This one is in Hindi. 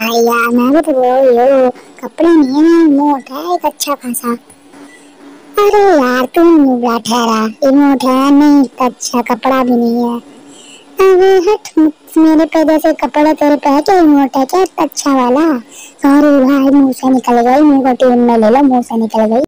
यार मैं भी तो बोल रही हूँ, कपड़े नहीं है, इमोट है एक अच्छा खासा। अरे यार तुम नुबड़ा ठहरा, इमोट है नहीं, इतना अच्छा कपड़ा भी नहीं है। अबे हट, मेरे पे जैसे कपड़ा तेरे पे है क्या, इमोट है क्या इतना अच्छा वाला। सॉरी भाई, मुंह से निकल गई, मुंह को ट्यून में ले लो, मुंह से निकल गई।